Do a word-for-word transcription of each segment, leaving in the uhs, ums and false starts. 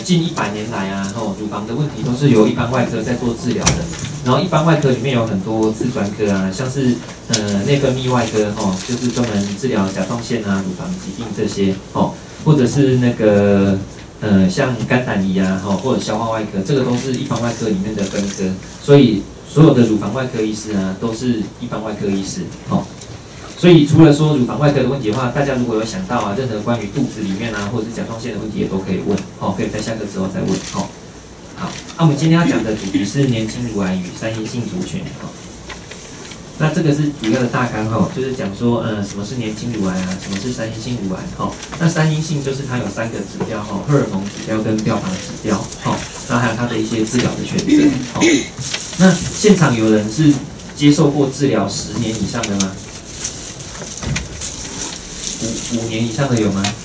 近一百年来啊，哦，乳房的问题都是由一般外科在做治疗的。然后一般外科里面有很多次专科啊，像是呃内分泌外科哦，就是专门治疗甲状腺啊、乳房疾病这些哦，或者是那个呃像肝胆胰啊，哦或者消化外科，这个都是一般外科里面的分科。所以所有的乳房外科医师啊，都是一般外科医师哦。所以除了说乳房外科的问题的话，大家如果有想到啊，任何关于肚子里面啊，或者是甲状腺的问题也都可以问，哦，可以在下课之后再问，哦。好，那、啊、我们今天要讲的主题是年轻乳癌与三阴性族群，哦。那这个是主要的大纲，哦，就是讲说，呃，什么是年轻乳癌啊，什么是三阴性乳癌，哦。那三阴性就是它有三个指标，哦，荷尔蒙指标跟标靶指标，哦，那还有它的一些治疗的选择，哦。那现场有人是接受过治疗十年以上的吗？五五年以上的有吗？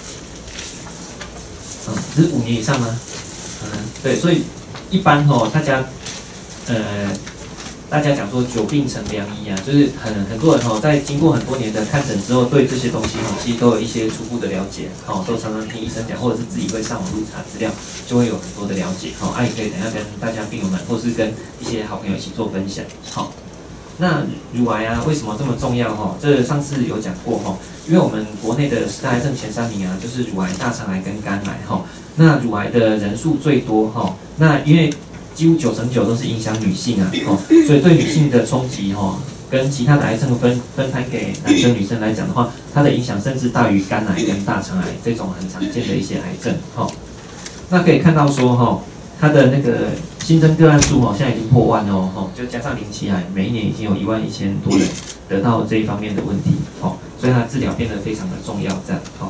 嗯，是五年以上吗？嗯，对，所以一般哦，大家呃，大家讲说久病成良医啊，就是很很多人哦，在经过很多年的看诊之后，对这些东西哦，其实都有一些初步的了解，哦，都常常听医生讲，或者是自己会上网路查资料，就会有很多的了解，哦，啊，也可以等一下跟大家病友们，或是跟一些好朋友一起做分享，好、哦。那乳癌啊，为什么这么重要？哈，这上次有讲过哈，因为我们国内的十大癌症前三名啊，就是乳癌、大肠癌跟肝癌哈。那乳癌的人数最多哈，那因为几乎九成九都是影响女性啊，哈，所以对女性的冲击哈，跟其他的癌症分分摊给男生女生来讲的话，它的影响甚至大于肝癌跟大肠癌这种很常见的一些癌症哈。那可以看到说哈。它的那个新增个案数哦，现在已经破万哦，吼，就加上零期癌，每一年已经有一万一千多人得到这一方面的问题，哦，所以它治疗变得非常的重要，这样，哦。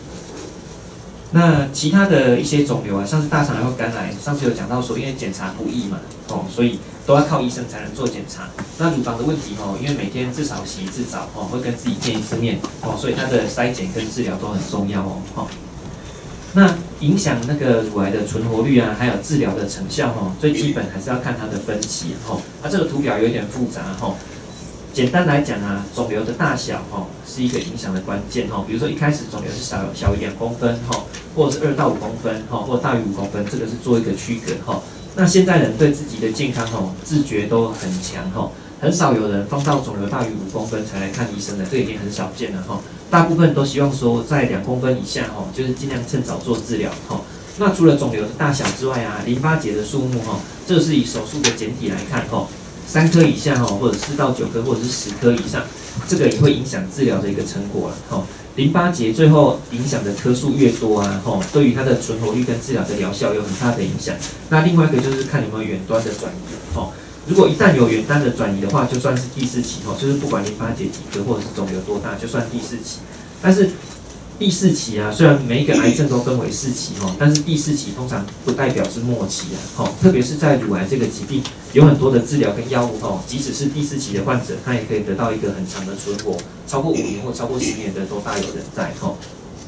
那其他的一些肿瘤啊，像是大肠癌或肝癌，上次有讲到说，因为检查不易嘛，哦，所以都要靠医生才能做检查。那乳房的问题哦，因为每天至少洗一次澡哦，会跟自己见一次面哦，所以它的筛检跟治疗都很重要哦，哦。那影响那个乳癌的存活率啊，还有治疗的成效哈，最基本还是要看它的分期哈。那、啊、这个图表有点复杂哈，简单来讲啊，肿瘤的大小哈是一个影响的关键哈。比如说一开始肿瘤是小小于两公分哈，或者是二到五公分哈，或者大于五公分，这个是做一个区隔哈。那现在人对自己的健康哈自觉都很强哈，很少有人放到肿瘤大于五公分才来看医生的，这已经很少见了哈。大部分都希望说在两公分以下哦，就是尽量趁早做治疗哈。那除了肿瘤的大小之外啊，淋巴结的数目哈，这是以手术的简体来看哈，三颗以下哈，或者四到九颗，或者是十颗以上，这个也会影响治疗的一个成果了哈。淋巴结最后影响的颗数越多啊，哈，对于它的存活率跟治疗的疗效有很大的影响。那另外一个就是看有没有远端的转移哈。如果一旦有远端的转移的话，就算是第四期哦，就是不管淋巴结几颗或者是肿瘤多大，就算第四期。但是第四期啊，虽然每一个癌症都分为四期哦，但是第四期通常不代表是末期啊，哦，特别是在乳癌这个疾病，有很多的治疗跟药物哦，即使是第四期的患者，他也可以得到一个很长的存活，超过五年或超过十年的都大有人在哦。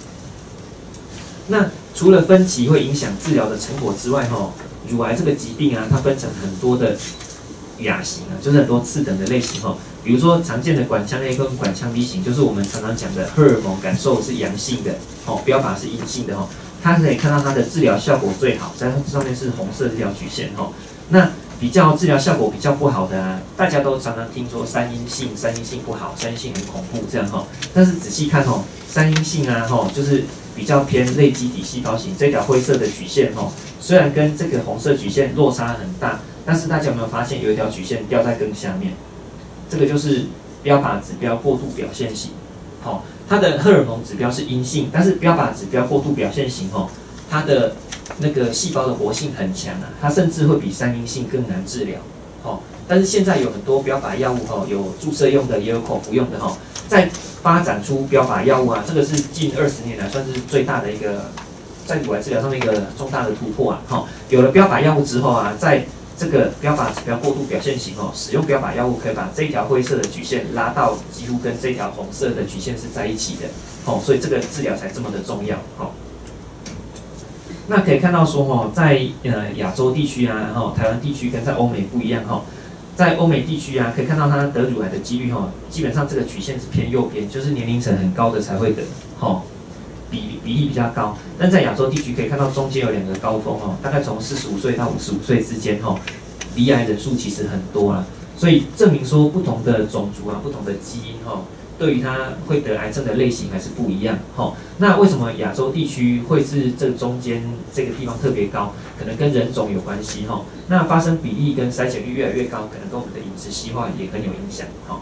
那除了分期会影响治疗的成果之外，哈，乳癌这个疾病啊，它分成很多的亚型啊，就是很多次等的类型哈。比如说常见的管腔 A 跟管腔 B 型，就是我们常常讲的荷尔蒙感受是阳性的，哦，标靶是阴性的哈。它可以看到它的治疗效果最好，在上面是红色这条曲线哈。那比较治疗效果比较不好的啊，大家都常常听说三阴性，三阴性不好，三阴性很恐怖这样哈。但是仔细看哦，三阴性啊哈，就是比较偏类基底细胞型，这条灰色的曲线哈，虽然跟这个红色曲线落差很大，但是大家有没有发现有一条曲线掉在更下面？这个就是标靶指标过度表现型，好，它的荷尔蒙指标是阴性，但是标靶指标过度表现型哦，它的那个细胞的活性很强啊，它甚至会比三阴性更难治疗，哦，但是现在有很多标靶药物哦，有注射用的，也有口服用的哈，在发展出标靶药物啊，这个是近二十年来算是最大的一个在乳癌治疗上面一个重大的突破啊，哈，有了标靶药物之后啊，在这个标靶指标过度表现型哦，使用标靶药物可以把这一条灰色的曲线拉到几乎跟这条红色的曲线是在一起的，哦，所以这个治疗才这么的重要，哦。那可以看到说哦，在呃亚洲地区啊，哈，台湾地区跟在欧美不一样哈，在欧美地区啊，可以看到它得乳癌的几率哈，基本上这个曲线是偏右边，就是年龄层很高的才会得，哈。 比比例比较高。但在亚洲地区可以看到中间有两个高峰哦，大概从四十五岁到五十五岁之间哦，罹癌人数其实很多啦。所以证明说不同的种族啊，不同的基因哈、哦。对于它会得癌症的类型还是不一样，吼。那为什么亚洲地区会是这中间这个地方特别高？可能跟人种有关系，吼。那发生比例跟筛检率越来越高，可能跟我们的饮食习惯也很有影响，吼。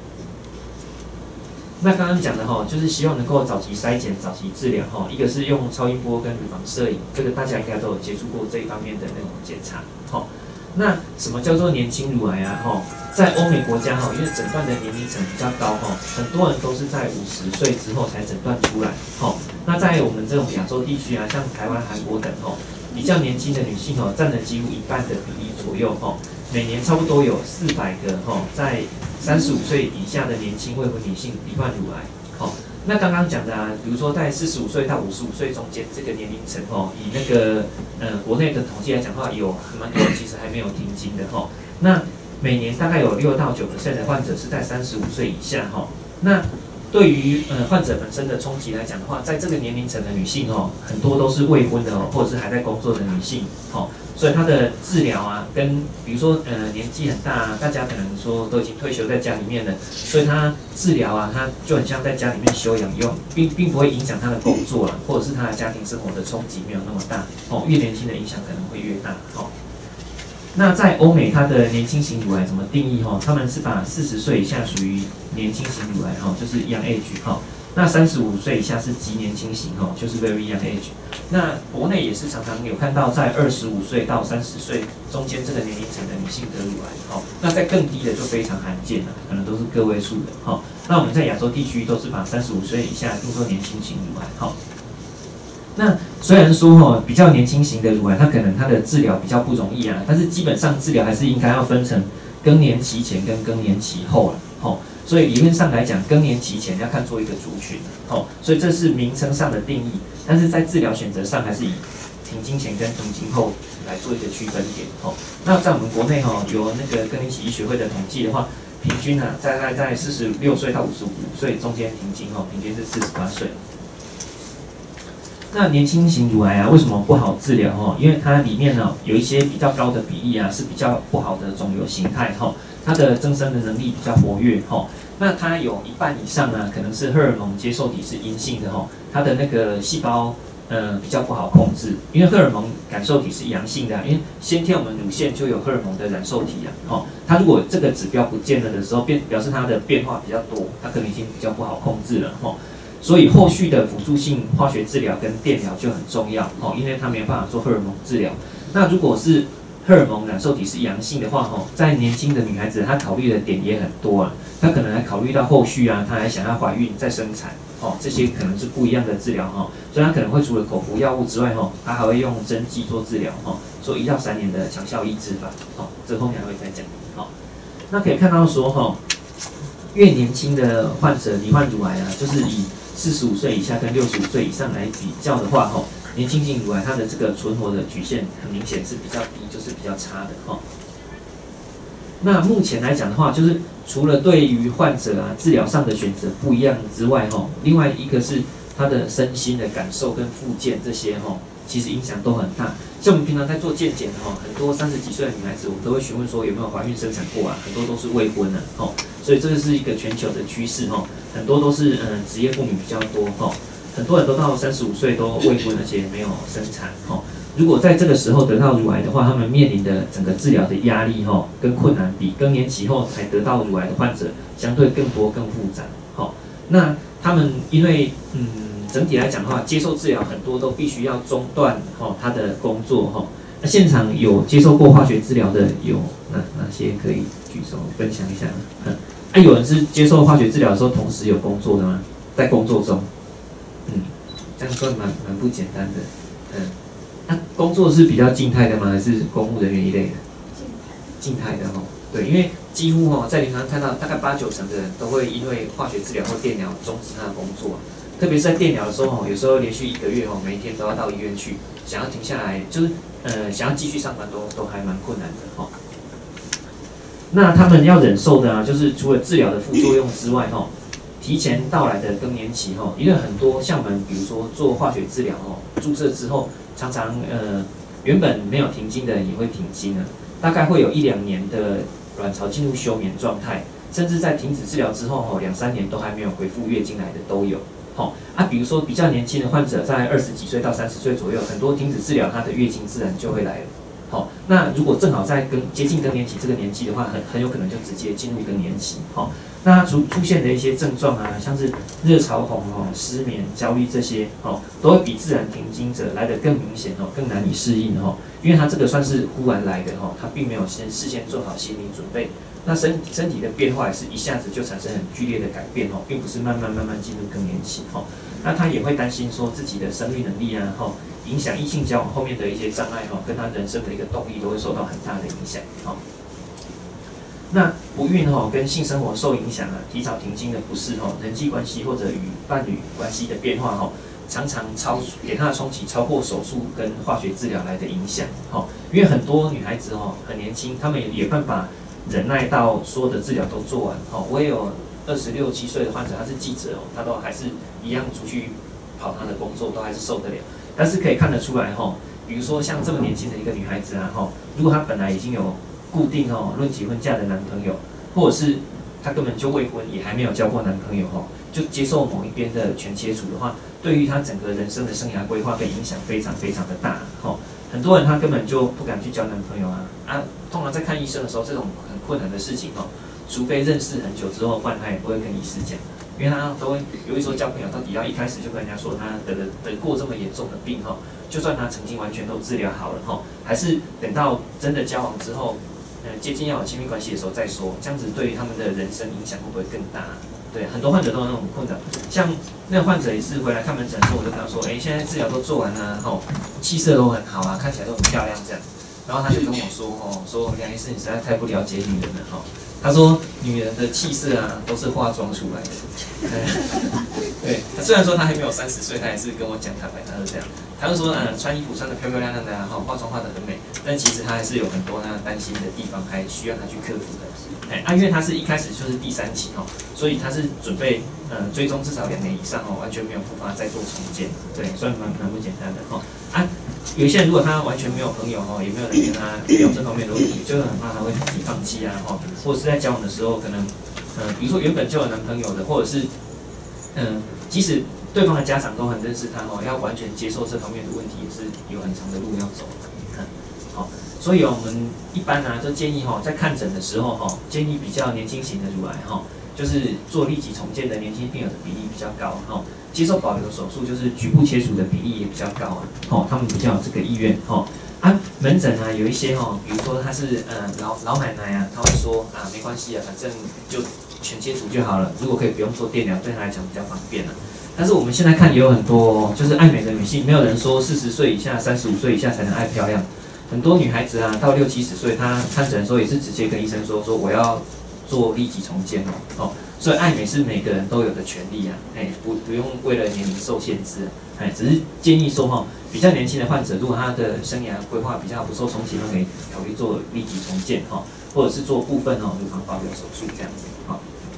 那刚刚讲的哈，就是希望能够早期筛检、早期治疗，哈。一个是用超音波跟乳房摄影，这个大家应该都有接触过这一方面的那种检查，吼。那什么叫做年轻乳癌啊？哈，在欧美国家哈，因为诊断的年龄层比较高哈，很多人都是在五十岁之后才诊断出来。哈，那在我们这种亚洲地区啊，像台湾、韩国等哈，比较年轻的女性哦，占了几乎一半的比例左右哈。每年差不多有四百个哈，在三十五岁以下的年轻未婚女性罹患乳癌。好，那刚刚讲的啊，比如说在四十五岁到五十五岁中间这个年龄层哦，以那个呃国内的统计来讲的话，有蛮多人其实还没有停经的哈。那每年大概有六到九 percent 的患者是在三十五岁以下哈。那对于呃患者本身的冲击来讲的话，在这个年龄层的女性哦，很多都是未婚的哦，或者是还在工作的女性哦，所以她的治疗啊，跟比如说呃年纪很大啊，大家可能说都已经退休在家里面了，所以她治疗啊，她就很像在家里面休养用，并并不会影响她的工作啊，或者是她的家庭生活的冲击没有那么大哦，越年轻的影响可能会越大哦。那在欧美，它的年轻型乳癌怎么定义？哈，他们是把四十岁以下属于年轻型乳癌，哈，就是 young age， 哈。那三十五岁以下是极年轻型，哈，就是 very young age。那国内也是常常有看到在二十五岁到三十岁中间这个年龄层的女性得乳癌，哈。那在更低的就非常罕见了，可能都是个位数的，哈。那我们在亚洲地区都是把三十五岁以下定作年轻型乳癌，哈。那虽然说哈比较年轻型的乳癌，它可能它的治疗比较不容易啊，但是基本上治疗还是应该要分成更年期前跟更年期后了，吼。所以理论上来讲，更年期前要看作一个族群，吼。所以这是名称上的定义，但是在治疗选择上还是以停经前跟停经后来做一个区分点，吼。那在我们国内哈，有那个更年期医学会的统计的话，平均啊大概在四十六岁到五十五岁中间停经，吼，平均是四十八岁。那年轻型乳癌啊，为什么不好治疗？哈，因为它里面呢有一些比较高的比例啊，是比较不好的肿瘤形态哈，它的增生的能力比较活跃哈。那它有一半以上啊，可能是荷尔蒙接受体是阴性的哈，它的那个细胞呃比较不好控制，因为荷尔蒙感受体是阳性的、啊，因为先天我们乳腺就有荷尔蒙的染受体啊，哈，它如果这个指标不见了的时候，变表示它的变化比较多，它可能已经比较不好控制了哈。所以后续的辅助性化学治疗跟电疗就很重要哦，因为它没有办法做荷尔蒙治疗。那如果是荷尔蒙染受体是阳性的话，哦，在年轻的女孩子她考虑的点也很多啊，她可能还考虑到后续啊，她还想要怀孕再生产哦，这些可能是不一样的治疗哈、哦。所以她可能会除了口服药物之外，哈、哦，她还会用针剂做治疗哈、哦，做一到三年的强效抑制法，哦，这后面还会再讲。好、哦，那可以看到说哈、哦，越年轻的患者罹患乳癌啊，就是以四十五岁以下跟六十五岁以上来比较的话，吼，年轻型乳癌它的这个存活的曲线很明显是比较低，就是比较差的，吼。那目前来讲的话，就是除了对于患者啊治疗上的选择不一样之外，吼，另外一个是他的身心的感受跟复健这些，吼，其实影响都很大。像我们平常在做健检的，吼，很多三十几岁的女孩子，我们都会询问说有没有怀孕生产过啊，很多都是未婚的，吼。所以这个是一个全球的趋势哈，很多都是嗯职业妇女比较多哈，很多人都到三十五岁都未婚，而且没有生产哈。如果在这个时候得到乳癌的话，他们面临的整个治疗的压力哈跟困难，比更年期后才得到乳癌的患者相对更多更复杂哈。那他们因为嗯整体来讲的话，接受治疗很多都必须要中断哈他的工作哈。那现场有接受过化学治疗的有哪哪些可以举手分享一下？嗯，啊，有人是接受化学治疗的时候同时有工作的吗？在工作中，嗯，这样算蛮蛮不简单的，嗯，那、啊、工作是比较静态的吗？还是公务人员一类的？静态的哦，对，因为几乎哦在临床看到大概八九成的人都会因为化学治疗或电疗终止他的工作，特别是在电疗的时候哦，有时候连续一个月哦，每一天都要到医院去，想要停下来就是。呃，想要继续上班都都还蛮困难的哈、哦。那他们要忍受的啊，就是除了治疗的副作用之外哈、哦， 提前到来的更年期哈，因为很多像我们比如说做化学治疗哦，注射之后常常呃原本没有停经的人也会停经了，大概会有一两年的卵巢进入休眠状态，甚至在停止治疗之后哈，两三年都还没有恢复月经来的都有。好啊，比如说比较年轻的患者，在二十几岁到三十岁左右，很多停止治疗，他的月经自然就会来了。好，那如果正好在更接近更年期这个年纪的话，很很有可能就直接进入更年期。好，那出出现的一些症状啊，像是热潮红、哦、失眠、焦虑这些，哦，都会比自然停经者来得更明显哦，更难以适应哦，因为它这个算是忽然来的哦，它并没有先事先做好心理准备。那身身体的变化也是一下子就产生很剧烈的改变哦，并不是慢慢慢慢进入更年期哦。那他也会担心说自己的生育能力啊，哈，影响异性交往后面的一些障碍哈，跟他人生的一个动力都会受到很大的影响哦。那不孕哈跟性生活受影响啊，提早停经的不适哈，人际关系或者与伴侣关系的变化哈，常常超给他的冲击超过手术跟化学治疗来的影响哈，因为很多女孩子哦很年轻，她们也有办法忍耐到所有的治疗都做完哈。我也有二十六七岁的患者，他是记者哦，他都还是一样出去跑他的工作，都还是受得了。但是可以看得出来哈，比如说像这么年轻的一个女孩子啊哈，如果她本来已经有固定哦论及婚嫁的男朋友，或者是她根本就未婚，也还没有交过男朋友哈，就接受某一边的全切除的话，对于她整个人生的生涯规划跟影响非常非常的大哈。很多人他根本就不敢去交男朋友啊啊！通常在看医生的时候，这种很困难的事情哦，除非认识很久之后，不然他也不会跟医师讲，因为他都会有一说交朋友，到底要一开始就跟人家说他得了得过这么严重的病哈，就算他曾经完全都治疗好了哈，还是等到真的交往之后，呃，接近要有亲密关系的时候再说，这样子对于他们的人生影响会不会更大？对，很多患者都有那种困扰，像那个患者也是回来看门诊的时候，我就跟他说，哎、欸，现在治疗都做完了，吼，气色都很好啊，看起来都很漂亮这样。然后他就跟我说，哦，说梁医师你实在太不了解女人了，哈。他说女人的气色啊，都是化妆出来的。对，对，虽然说他还没有三十岁，他也是跟我讲坦白，他是这样。他就说，嗯，穿衣服穿得漂漂亮亮的啊，哈，化妆化得很美，但其实他还是有很多他担心的地方，还需要他去克服的。哎，啊，因为他是一开始就是第三期哈，所以他是准备呃追踪至少两年以上哦，完全没有复发再做重建，对，算蛮蛮不简单的哈。啊，有一些人如果他完全没有朋友哈，也没有人跟他聊这方面的问题，就很怕他会自己放弃啊哈，或者是在交往的时候可能，呃，比如说原本就有男朋友的，或者是嗯、呃，即使对方的家长都很认识他哦，要完全接受这方面的问题也是有很长的路要走。嗯，好。所以我们一般呢、啊，都建议哈，在看诊的时候哈，建议比较年轻型的乳癌哈，就是做立即重建的年轻病友的比例比较高哈，接受保留手术就是局部切除的比例也比较高啊，哈，他们比较有这个意愿哈。啊，门诊啊有一些哈，比如说他是呃老老奶奶啊，他会说啊没关系啊，反正就全切除就好了，如果可以不用做电疗，对他来讲比较方便啊。但是我们现在看也有很多就是爱美的女性，没有人说四十岁以下、三十五岁以下才能爱漂亮。很多女孩子啊，到六七十岁，她看诊的时候也是直接跟医生说，说我要做立即重建哦，哦，所以爱美是每个人都有的权利啊，哎，不不用为了年龄受限制，哎，只是建议说哈，比较年轻的患者，如果他的生涯规划比较不受冲击，那可以考虑做立即重建哈，或者是做部分哦乳房保留手术这样子哈。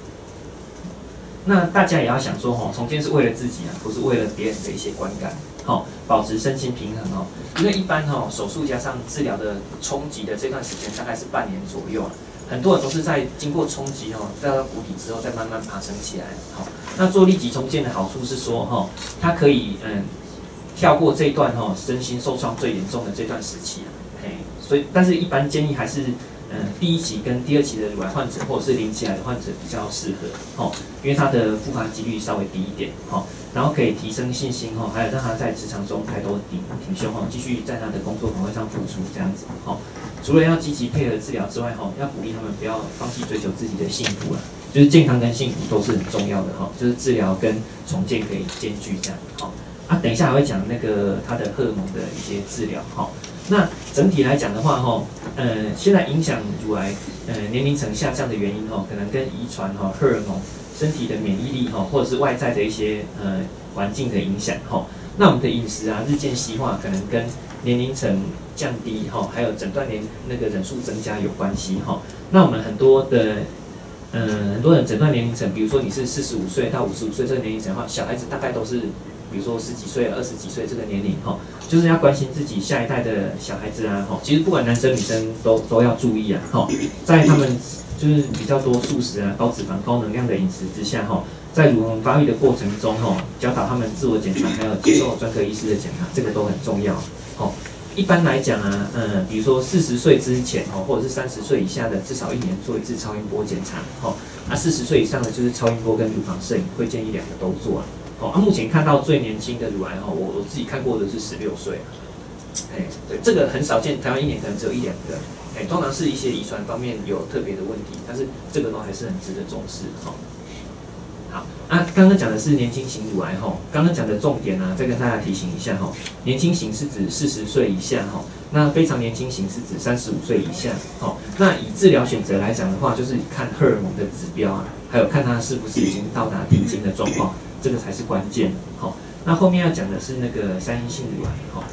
那大家也要想说哈，重建是为了自己啊，不是为了别人的一些观感。好，保持身心平衡哦。因为一般哈、哦、手术加上治疗的冲击的这段时间大概是半年左右啊，很多人都是在经过冲击哦，掉到谷底之后再慢慢爬升起来。好，那做立即重建的好处是说哈、哦，它可以嗯跳过这一段哈、哦、身心受创最严重的这段时期啊，嘿，所以但是一般建议还是嗯第一期跟第二期的乳癌患者或者是零期癌的患者比较适合哦，因为它的复发几率稍微低一点哦。然后可以提升信心哈，还有让他在职场中抬头挺挺胸哈，继续在他的工作岗位上付出这样子哈。除了要积极配合治疗之外哈，要鼓励他们不要放弃追求自己的幸福啊，就是健康跟幸福都是很重要的哈，就是治疗跟重建可以兼具这样哈。啊，等一下还会讲那个他的荷尔蒙的一些治疗哈。那整体来讲的话哈，呃，现在影响乳癌呃年龄层下降的原因哈，可能跟遗传哈、荷尔蒙。身体的免疫力哈，或者是外在的一些呃环境的影响哈。那我们的饮食啊日渐西化，可能跟年龄层降低哈，还有诊断年那个人数增加有关系哈。那我们很多的嗯，很多人诊断年龄层，比如说你是四十五岁到五十五岁这个年龄层的话，小孩子大概都是，比如说十几岁、二十几岁这个年龄哈，就是要关心自己下一代的小孩子啊哈。其实不管男生女生都都要注意啊哈，在他们就是比较多素食啊、高脂肪、高能量的饮食之下哈，在乳房发育的过程中哈，教导他们自我检查，还有接受专科医师的检查，这个都很重要哦。一般来讲啊，嗯，比如说四十岁之前哦，或者是三十岁以下的，至少一年做一次超音波检查哦。那四十岁以上的，就是超音波跟乳房摄影，会建议两个都做啊。哦，啊，目前看到最年轻的乳癌哈，我我自己看过的是十六岁，哎，对，这个很少见，台湾一年可能只有一两个，哎，通常是一些遗传方面有特别的问题，但是这个都还是很值得重视哈。哦好，啊，刚刚讲的是年轻型乳癌吼，刚刚讲的重点啊，再跟大家提醒一下吼，年轻型是指四十岁以下吼，那非常年轻型是指三十五岁以下吼。那以治疗选择来讲的话，就是看荷尔蒙的指标啊，还有看它是不是已经到达停经的状况，这个才是关键吼。那后面要讲的是那个三阴性乳癌吼。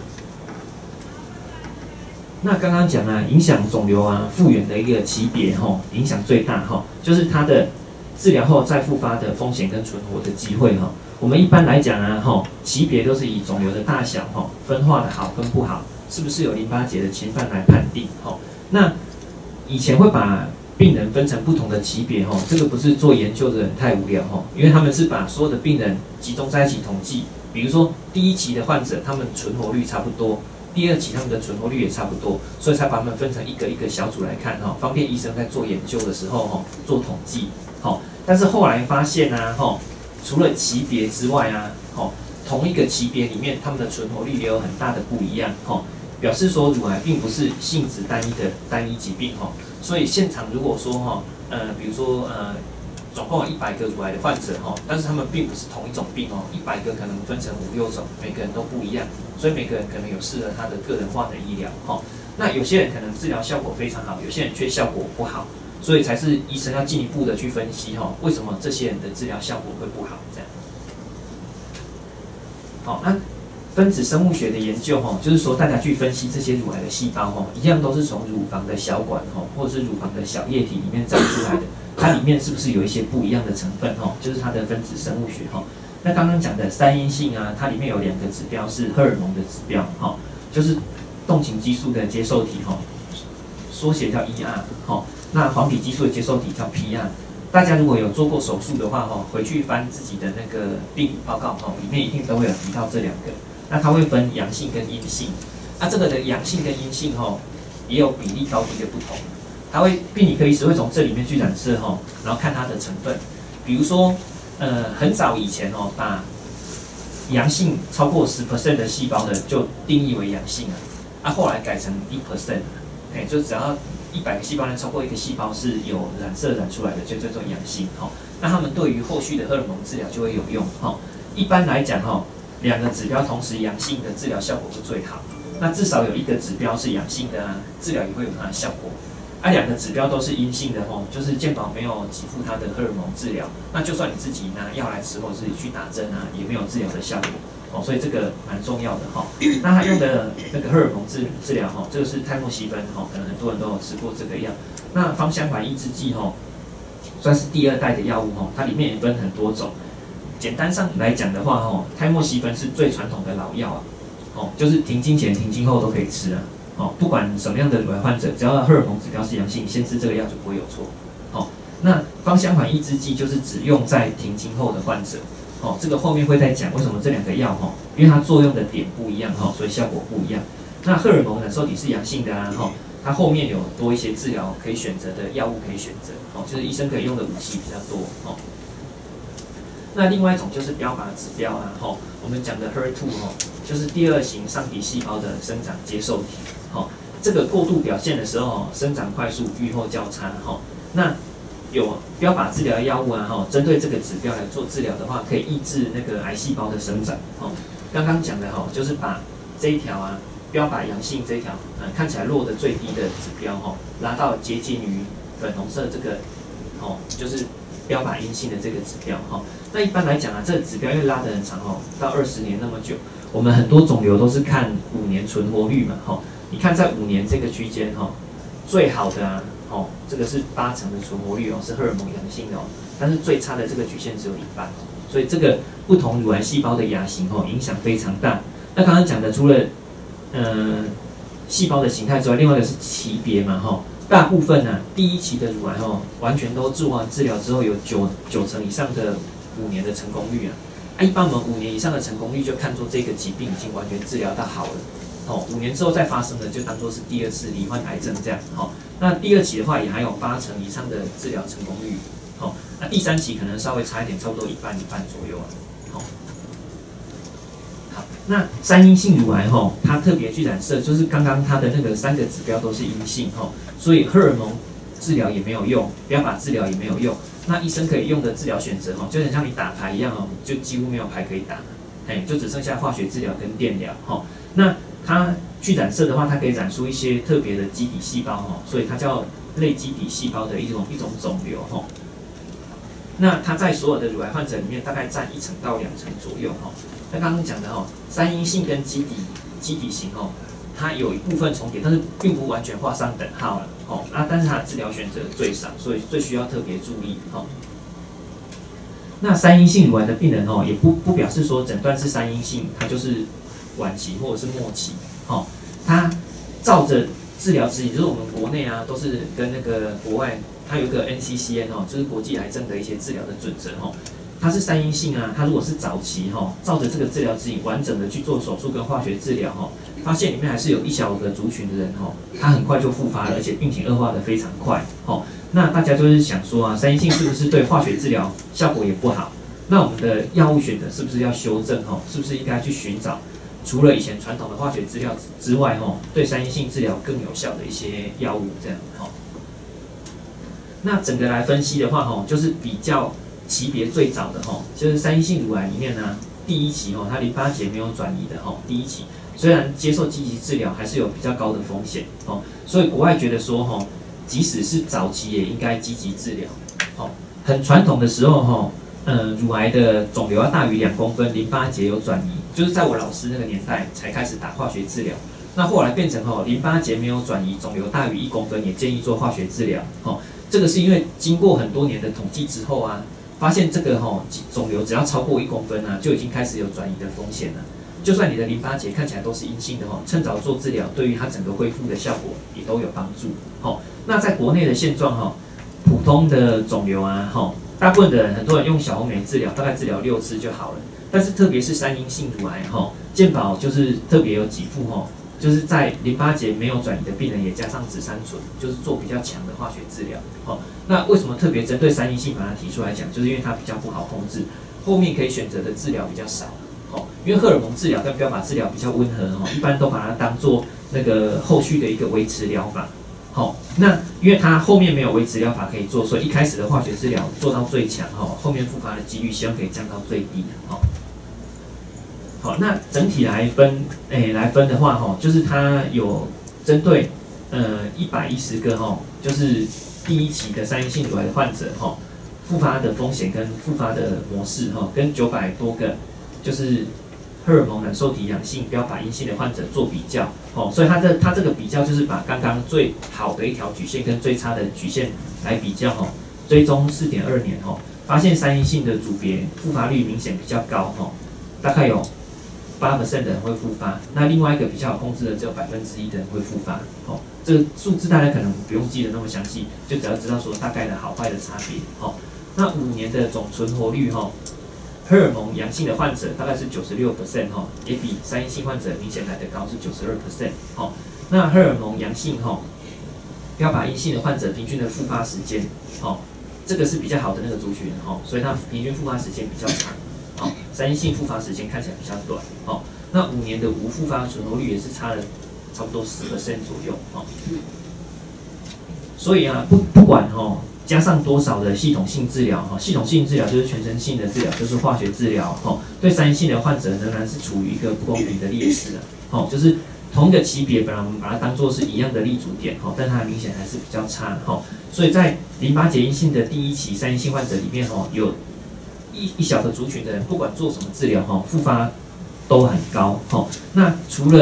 那刚刚讲啊，影响肿瘤啊复原的一个级别吼，影响最大吼，就是它的治疗后再复发的风险跟存活的机会哈，我们一般来讲啊哈，级别都是以肿瘤的大小哈、分化的好跟不好，是不是有淋巴结的侵犯来判定哈。那以前会把病人分成不同的级别哈，这个不是做研究的人太无聊哈，因为他们是把所有的病人集中在一起统计，比如说第一期的患者他们存活率差不多，第二期他们的存活率也差不多，所以才把他们分成一个一个小组来看哈，方便医生在做研究的时候哈做统计。好，但是后来发现啊，吼，除了级别之外啊，吼，同一个级别里面，他们的存活率也有很大的不一样，吼，表示说乳癌并不是性质单一的单一疾病，吼，所以现场如果说哈，呃，比如说呃，总共有一百个乳癌的患者，吼，但是他们并不是同一种病哦，一百个可能分成五六种，每个人都不一样，所以每个人可能有适合他的个人化的医疗，吼，那有些人可能治疗效果非常好，有些人却效果不好。所以才是医生要进一步的去分析哈，为什么这些人的治疗效果会不好？这样。好，那分子生物学的研究哈，就是说大家去分析这些乳癌的细胞哈，一样都是从乳房的小管哈，或者是乳房的小液体里面长出来的，它里面是不是有一些不一样的成分哈？就是它的分子生物学哈。那刚刚讲的三阴性啊，它里面有两个指标是荷尔蒙的指标哈，就是动情激素的接受体哈，缩写叫 E R 哈。那黄体激素的接受体叫 P R， 大家如果有做过手术的话，哈，回去翻自己的那个病理报告，哈，里面一定都会有提到这两个。那它会分阳性跟阴性，那这个的阳性跟阴性，哈，也有比例高低的不同。它会病理科医师会从这里面去染色，哈，然后看它的成分。比如说，呃，很早以前哦，把阳性超过十 percent 的细胞的就定义为阳性了，啊，后来改成一 percent， 哎，就只要一百个细胞呢，超过一个细胞是有染色染出来的，就叫做阳性哈。那他们对于后续的荷尔蒙治疗就会有用哈。一般来讲哈，两个指标同时阳性的治疗效果是最好。那至少有一个指标是阳性的啊，治疗也会有它的效果。啊，两个指标都是阴性的哈，就是健保没有给付它的荷尔蒙治疗，那就算你自己拿药来吃或自己去打针啊，也没有治疗的效果。哦，所以这个蛮重要的哈。那他用的那个荷尔蒙治治疗哈，这个是泰莫西芬哈，可能很多人都有吃过这个药。那芳香环抑制剂哈，算是第二代的药物哈，它里面也分很多种。简单上来讲的话哈，泰莫西芬是最传统的老药啊，哦，就是停经前、停经后都可以吃啊。哦，不管什么样的乳癌患者，只要荷尔蒙指标是阳性，先吃这个药就不会有错。哦，那芳香环抑制剂就是只用在停经后的患者。哦，这个后面会再讲为什么这两个药哈，因为它作用的点不一样哈，所以效果不一样。那荷尔蒙染受体是阳性的啊哈，它后面有多一些治疗可以选择的药物可以选择，哦，就是医生可以用的武器比较多哦。那另外一种就是标靶指标啊哈，我们讲的 H E R 二 哈，就是第二型上皮细胞的生长接受体，哈，这个过度表现的时候，生长快速，预后较差哈。那有标靶治疗的药物啊，哈，针对这个指标来做治疗的话，可以抑制那个癌细胞的生长。哦，刚刚讲的哈，就是把这一条啊，标靶阳性这一条，呃，看起来落的最低的指标哈，拉到接近于粉红色这个，哦，就是标靶阴性的这个指标哈。那一般来讲啊，这个指标因为拉得很长哦，到二十年那么久，我们很多肿瘤都是看五年存活率嘛，哈，你看在五年这个区间哈，最好的啊。 哦，这个是八成的存活率哦，是荷尔蒙阳性的哦，但是最差的这个曲线只有一半哦，所以这个不同乳癌细胞的亚型哦，影响非常大。那刚刚讲的除了呃细胞的形态之外，另外一个是期别嘛哈、哦，大部分呢、啊、第一期的乳癌哦，完全都做完治疗之后有九九成以上的五年的成功率啊。啊，一般我们五年以上的成功率就看作这个疾病已经完全治疗到好了。哦，五年之后再发生的就当做是第二次罹患癌症这样。哦，那第二期的话也还有八成以上的治疗成功率。哦，那第三期可能稍微差一点，差不多一半一半左右啊。哦，好，那三阴性乳癌哈，它特别去染色，就是刚刚它的那个三个指标都是阴性哈，所以荷尔蒙治疗也没有用，标靶治疗也没有用。那医生可以用的治疗选择哈，就很像你打牌一样哦，就几乎没有牌可以打，哎，就只剩下化学治疗跟电疗哈。那它去染色的话，它可以染出一些特别的基底细胞哈，所以它叫类基底细胞的一种一种肿瘤哈。那它在所有的乳癌患者里面，大概占一成到两成左右哈。那刚刚讲的哈，三阴性跟基底基底型哦，它有一部分重叠，但是并不完全画上等号了哦。啊，但是它的治疗选择最少，所以最需要特别注意哦。那三阴性乳癌的病人哦，也不不表示说诊断是三阴性，它就是晚期或者是末期，哦，它照着治疗指引，就是我们国内啊，都是跟那个国外，它有一个 N C C N 哦，就是国际癌症的一些治疗的准则哦。它是三阴性啊，它如果是早期哈、哦，照着这个治疗指引完整的去做手术跟化学治疗哈、哦，发现里面还是有一小个族群的人哈、哦，他很快就复发了，而且病情恶化的非常快哦。那大家就是想说啊，三阴性是不是对化学治疗效果也不好？那我们的药物选择是不是要修正哈、哦？是不是应该去寻找除了以前传统的化学治疗之外哈、哦，对三阴性治疗更有效的一些药物这样哈、哦？那整个来分析的话哈、哦，就是比较。级别最早的哈，就是三阴性乳癌里面呢，第一期哈，它淋巴结没有转移的哈，第一期虽然接受积极治疗，还是有比较高的风险哦，所以国外觉得说哈，即使是早期也应该积极治疗。哦，很传统的时候哈，呃，乳癌的肿瘤要大于两公分，淋巴结有转移，就是在我老师那个年代才开始打化学治疗。那后来变成哈，淋巴结没有转移，肿瘤大于一公分，也建议做化学治疗。哦，这个是因为经过很多年的统计之后啊。发现这个吼肿瘤只要超过一公分啊，就已经开始有转移的风险了。就算你的淋巴结看起来都是阴性的吼，趁早做治疗，对于它整个恢复的效果也都有帮助。吼，那在国内的现状哈，普通的肿瘤啊，吼，大部分的人很多人用小红莓治疗，大概治疗六次就好了。但是特别是三阴性乳癌吼，健保就是特别有给付吼。就是在淋巴结没有转移的病人也加上紫杉醇，就是做比较强的化学治疗。哦，那为什么特别针对三阴性把它提出来讲？就是因为它比较不好控制，后面可以选择的治疗比较少。哦，因为荷尔蒙治疗跟标靶治疗比较温和，哦，一般都把它当做那个后续的一个维持疗法。好，那因为它后面没有维持疗法可以做，所以一开始的化学治疗做到最强，哈，后面复发的几率希望可以降到最低。好。好，那整体来分，诶、欸，来分的话，哈，就是它有针对呃一百一十个哈，就是第一期的三阴性乳癌的患者哈，复发的风险跟复发的模式哈，跟九百多个就是荷尔蒙染受体阳性标靶阴性的患者做比较，哦，所以它的它这个比较就是把刚刚最好的一条曲线跟最差的曲线来比较哈，追踪四点二年哈，发现三阴性的组别复发率明显比较高哈，大概有。八 percent 的人会复发，那另外一个比较好控制的只有百分之一的人会复发。哦，这个数字大家可能不用记得那么详细，就只要知道说大概的好坏的差别。哦，那五年的总存活率哈、哦，荷尔蒙阳性的患者大概是九十六 percent 哈，也比三阴性患者明显来得高，是九十二 percent。哦，那荷尔蒙阳性哈、哦，标靶阴性的患者平均的复发时间，哦，这个是比较好的那个族群哦，所以它平均复发时间比较长。哦，三阴性复发时间看起来比较短，哦，那五年的无复发存活率也是差了差不多十 percent 左右，哦，所以啊，不不管哦，加上多少的系统性治疗，哈、哦，系统性治疗就是全身性的治疗，就是化学治疗，哦，对三阴性的患者仍然是处于一个不公平的劣势的，哦，就是同一个级别，本来我们把它当做是一样的立足点，哦，但它明显还是比较差，哦，所以在淋巴结阴性的第一期三阴性患者里面，哦，有一一小个族群的人，不管做什么治疗哈，复发都很高哈。那除了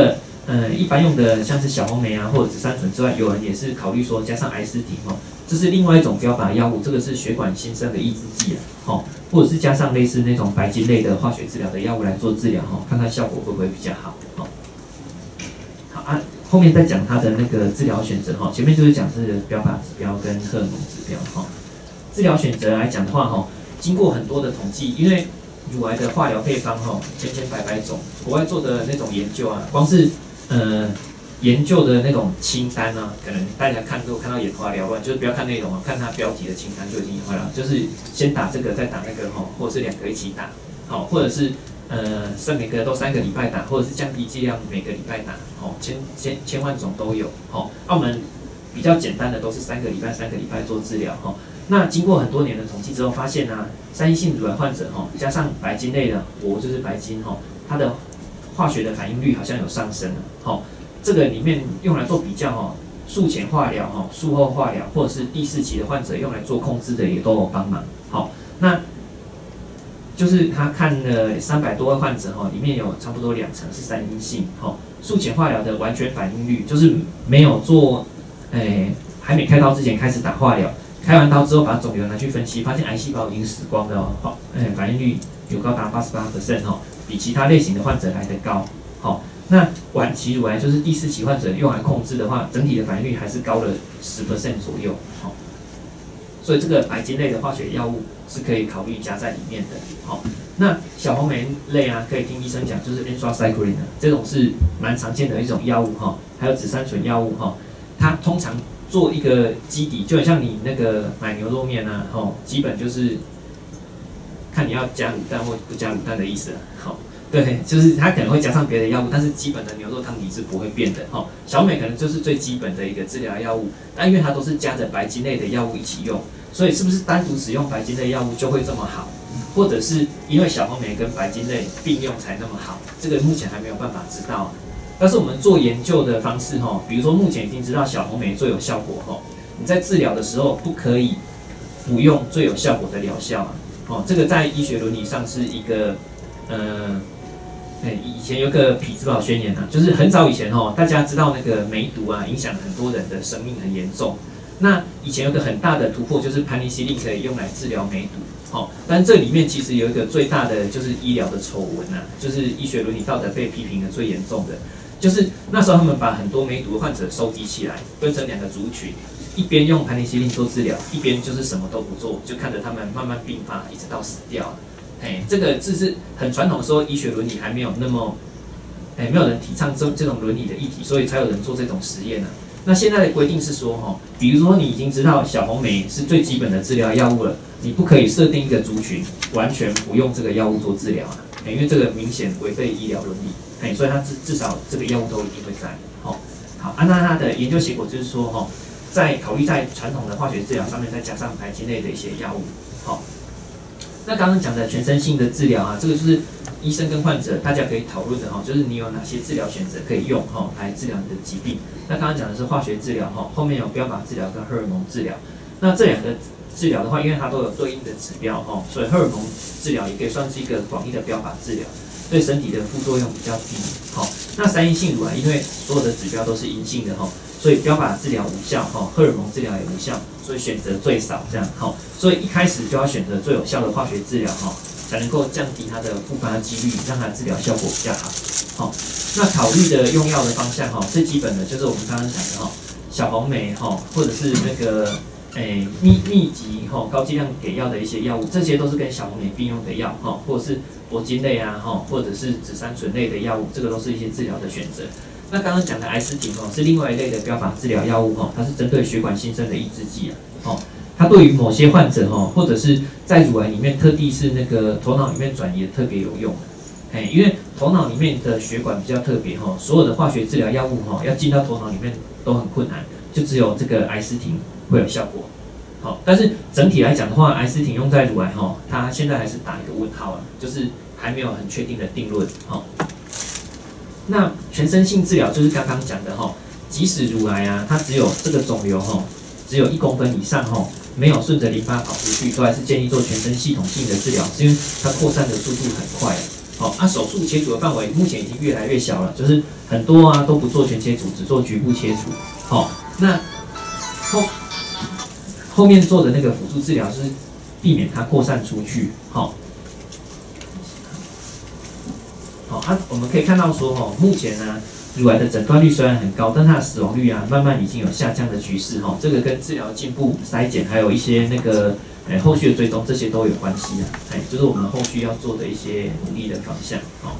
呃一般用的像是小红莓啊或者紫杉醇之外，有人也是考虑说加上艾司婷哦，这是另外一种标靶药物，这个是血管新生的抑制剂啊，哦，或者是加上类似那种白金类的化学治疗的药物来做治疗哈，看看效果会不会比较好哦。好啊，后面再讲它的那个治疗选择哈，前面就是讲是标靶指标跟荷尔蒙指标哈。治疗选择来讲的话哈，经过很多的统计，因为乳癌的化疗配方哈，千千百百种，国外做的那种研究啊，光是呃研究的那种清单啊，可能大家看都看到眼花缭乱，就是不要看内容啊，看它标题的清单就已经眼花缭乱，就是先打这个再打那个哈，或者是两个一起打，好，或者是呃剩每个都三个礼拜打，或者是降低剂量每个礼拜打，哦，千千千万种都有，哦，澳门比较简单的都是三个礼拜三个礼拜做治疗哈。那经过很多年的统计之后，发现啊，三阴性乳癌患者哈，加上白金类的铂就是白金哈，它的化学的反应率好像有上升了。好，这个里面用来做比较哈，术前化疗哈、术后化疗或者是第四期的患者用来做控制的也都有帮忙。好，那就是他看了三百多位患者哈，里面有差不多两成是三阴性。好，术前化疗的完全反应率就是没有做，诶，还没开刀之前开始打化疗。开完刀之后，把肿瘤拿去分析，发现癌细胞已经死光了哦，哎，反应率有高达 百分之八十八 哦，比其他类型的患者来得高。好，那晚期乳癌就是第四期患者用来控制的话，整体的反应率还是高了 百分之十 左右。好，所以这个白金类的化学药物是可以考虑加在里面的。好，那小红莓类啊，可以听医生讲，就是 anthracycline 啊，这种是蛮常见的一种药物哈，还有紫杉醇药物哈，它通常做一个基底，就很像你那个买牛肉面啊，吼，基本就是看你要加卤蛋或不加卤蛋的意思啊，好，对，就是它可能会加上别的药物，但是基本的牛肉汤底是不会变的，吼。小美可能就是最基本的一个治疗药物，但因为它都是加着白金类的药物一起用，所以是不是单独使用白金类药物就会这么好？或者是因为小红莓跟白金类并用才那么好？这个目前还没有办法知道。但是我们做研究的方式哈，比如说目前已经知道小红莓最有效果哈，你在治疗的时候不可以服用最有效果的疗效啊，哦，这个在医学伦理上是一个呃，哎，以前有个匹兹堡宣言啊，就是很早以前哦，大家知道那个梅毒啊，影响很多人的生命很严重。那以前有个很大的突破，就是盘尼西林可以用来治疗梅毒。好，但这里面其实有一个最大的就是医疗的丑闻啊，就是医学伦理道德被批评的最严重的。就是那时候他们把很多梅毒的患者收集起来，分成两个族群，一边用盘尼西林做治疗，一边就是什么都不做，就看着他们慢慢病发，一直到死掉。哎，这个这是很传统的说医学伦理还没有那么，哎，没有人提倡这这种伦理的议题，所以才有人做这种实验呢、啊。那现在的规定是说，哈，比如说你已经知道小红莓是最基本的治疗药物了，你不可以设定一个族群完全不用这个药物做治疗啊，因为这个明显违背医疗伦理。哎，所以它至至少这个药物都一定会在。好，好啊，那它的研究结果就是说，哈，在考虑在传统的化学治疗上面再加上白金类的一些药物。好，那刚刚讲的全身性的治疗啊，这个就是医生跟患者大家可以讨论的哈，就是你有哪些治疗选择可以用哈来治疗你的疾病。那刚刚讲的是化学治疗哈，后面有标靶治疗跟荷尔蒙治疗。那这两个治疗的话，因为它都有对应的指标哈，所以荷尔蒙治疗也可以算是一个广义的标靶治疗。对身体的副作用比较低，好，那三阴性乳癌因为所有的指标都是阴性的哈，所以标靶治疗无效哈，荷尔蒙治疗也无效，所以选择最少这样好，所以一开始就要选择最有效的化学治疗哈，才能够降低它的复发几率，让它治疗效果比较好。好，那考虑的用药的方向哈，最基本的就是我们刚刚讲的哈，小红莓哈，或者是那个。诶，密密集哈高剂量给药的一些药物，这些都是跟小红莓并用的药哈，或者是铂金类啊哈，或者是紫杉醇类的药物，这个都是一些治疗的选择。那刚刚讲的艾司婷哦，是另外一类的标靶治疗药物哈，它是针对血管新生的抑制剂啊，哦，它对于某些患者哈，或者是在乳癌里面特地是那个头脑里面转移的特别有用的，哎，因为头脑里面的血管比较特别哈，所有的化学治疗药物哈要进到头脑里面都很困难，就只有这个艾司婷会有效果。好，但是整体来讲的话，艾司婷用在乳癌哈，它现在还是打一个问号啊，就是还没有很确定的定论。好，那全身性治疗就是刚刚讲的哈，即使乳癌啊，它只有这个肿瘤哈，只有一公分以上哈，没有顺着淋巴跑出去，都还是建议做全身系统性的治疗，是因为它扩散的速度很快。 好、哦，啊，手术切除的范围目前已经越来越小了，就是很多啊都不做全切除，只做局部切除。好、哦，那后后面做的那个辅助治疗是避免它扩散出去。好、哦，好、哦，啊，我们可以看到说，哦，目前呢、啊。乳癌的诊断率虽然很高，但它的死亡率啊，慢慢已经有下降的趋势哈。这个跟治疗进步、筛检，还有一些那个诶后续的追踪，这些都有关系啊。哎，就是我们后续要做的一些努力的方向。哦，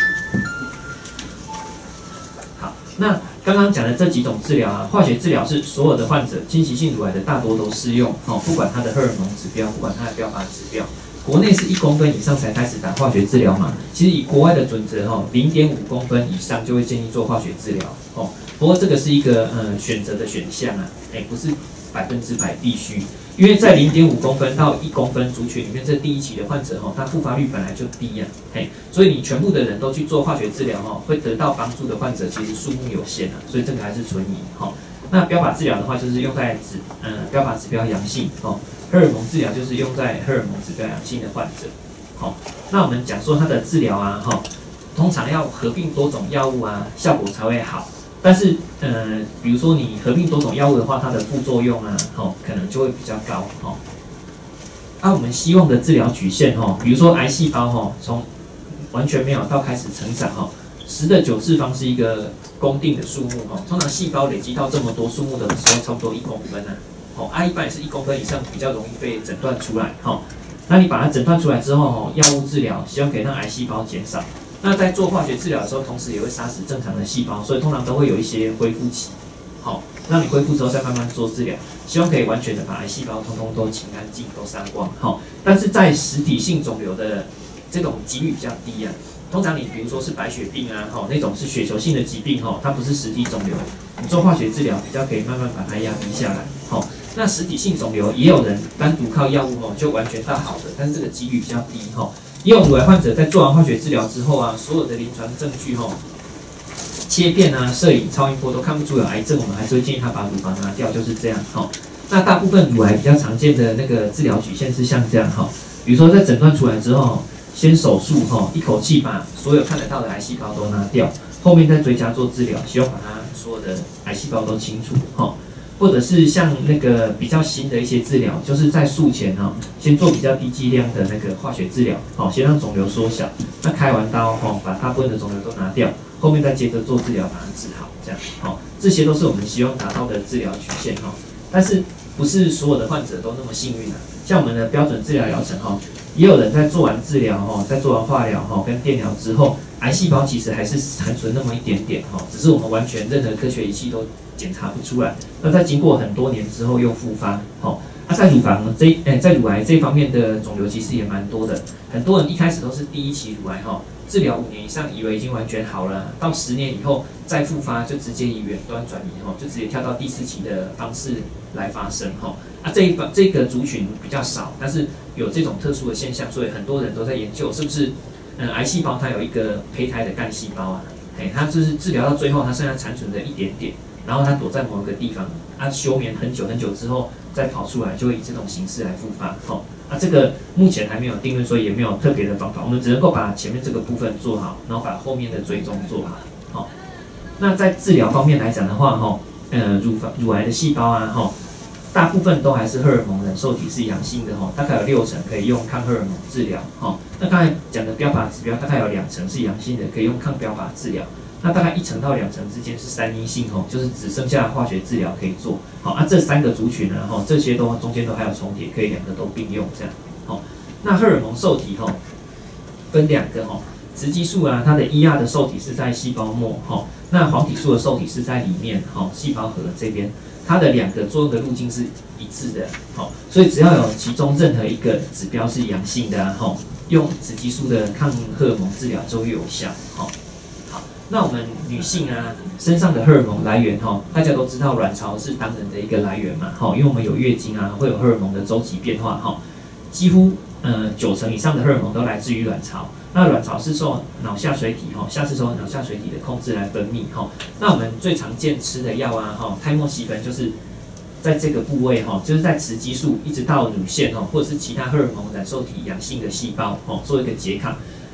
好，那刚刚讲的这几种治疗啊，化学治疗是所有的患者侵袭性乳癌的大多都适用哦，不管它的荷尔蒙指标，不管它的标靶指标。国内是一公分以上才开始打化学治疗嘛，其实以国外的准则哈，零点五公分以上就会建议做化学治疗哦。不过这个是一个呃选择的选项啊，哎，不是百分之百必须，因为在零点五公分到一公分族群里面，这第一期的患者哈，他复发率本来就低呀、啊，嘿，所以你全部的人都去做化学治疗哈，会得到帮助的患者其实数目有限啊，所以这个还是存疑哈。那标靶治疗的话，就是用在指呃标靶指标阳性哦。荷尔蒙治疗就是用在荷尔蒙指标阳性的患者，好、哦，那我们讲说它的治疗啊，哈、哦，通常要合并多种药物啊，效果才会好。但是，呃，比如说你合并多种药物的话，它的副作用啊，哦，可能就会比较高，哦。那、啊、我们希望的治疗曲线，哈、哦，比如说癌细胞，哈、哦，从完全没有到开始成长，哈、哦，十的九次方是一个公定的数目，哈、哦，通常细胞累积到这么多数目的时候，差不多一公分啊。哦，啊，一般也是一公分以上比较容易被诊断出来，哈、哦。那你把它诊断出来之后，哦，药物治疗希望可以让癌细胞减少。那在做化学治疗的时候，同时也会杀死正常的细胞，所以通常都会有一些恢复期，好、哦，让你恢复之后再慢慢做治疗，希望可以完全的把癌细胞通通都清干净，都杀光，好、哦。但是在实体性肿瘤的这种几率比较低啊。通常你比如说是白血病啊，哈、哦，那种是血球性的疾病，哈、哦，它不是实体肿瘤，你做化学治疗比较可以慢慢把它压低下来，好、哦。那实体性肿瘤也有人单独靠药物哦就完全到好的，但是这个几率比较低哈、哦。也有乳癌患者在做完化学治疗之后啊，所有的临床证据哈、哦，切片啊、摄影、超音波都看不出有癌症，我们还是会建议他把乳房拿掉，就是这样哈、哦。那大部分乳癌比较常见的那个治疗曲线是像这样哈、哦，比如说在诊断出来之后，先手术哈、哦，一口气把所有看得到的癌细胞都拿掉，后面再追加做治疗，希望把它所有的癌细胞都清除哈。哦，或者是像那个比较新的一些治疗，就是在术前哈、哦，先做比较低剂量的那个化学治疗，好、哦，先让肿瘤缩小。那开完刀哈、哦，把大部分的肿瘤都拿掉，后面再接着做治疗把它治好，这样，好、哦，这些都是我们希望达到的治疗曲线哈、哦。但是不是所有的患者都那么幸运啊？像我们的标准治疗疗程哈、哦，也有人在做完治疗哈、哦，在做完化疗哈、哦、跟电疗之后，癌细胞其实还是残存那么一点点哈、哦，只是我们完全任何科学仪器都检查不出来。那在经过很多年之后又复发，好、哦，那、啊、在乳房这诶、欸，在乳癌这方面的肿瘤其实也蛮多的，很多人一开始都是第一期乳癌哈、哦，治疗五年以上以为已经完全好了，到十年以后再复发就直接以远端转移哈、哦，就直接跳到第四期的方式来发生哈、哦。啊，这一这个族群比较少，但是有这种特殊的现象，所以很多人都在研究是不是，嗯，癌细胞它有一个胚胎的干细胞啊，哎，它就是治疗到最后它剩下残存的一点点。然后它躲在某一个地方，它、啊、休眠很久很久之后再跑出来，就会以这种形式来复发。好、哦，啊，这个目前还没有定论，所以也没有特别的方法，我们只能够把前面这个部分做好，然后把后面的追踪做好。好、哦，那在治疗方面来讲的话，哈、哦，呃，乳房乳癌的细胞啊，哈、哦，大部分都还是荷尔蒙染受体是阳性的，哈、哦，大概有六成可以用抗荷尔蒙治疗。哈、哦，那刚才讲的标靶指标大概有两成是阳性的，可以用抗标靶治疗。那大概一成到两成之间是三阴性哦，就是只剩下化学治疗可以做。好，啊，这三个族群呢，哈，这些都中间都还有重叠，可以两个都并用这样。好，那荷尔蒙受体哈，分两个哈，雌激素啊，它的 E R 的受体是在细胞膜哈，那黄体素的受体是在里面哈，细胞核这边，它的两个作用的路径是一致的。好，所以只要有其中任何一个指标是阳性的啊，哈，用雌激素的抗荷尔蒙治疗就有效。好。那我们女性啊，身上的荷尔蒙来源哈，大家都知道卵巢是当然的一个来源嘛，哈，因为我们有月经啊，会有荷尔蒙的周期变化哈，几乎呃九成以上的荷尔蒙都来自于卵巢。那卵巢是受脑下垂体哈，下是受脑下垂体的控制来分泌哈。那我们最常见吃的药啊哈，泰莫西芬就是在这个部位哈，就是在雌激素一直到乳腺哈，或者是其他荷尔蒙染受体阳性的细胞哈，做一个拮抗。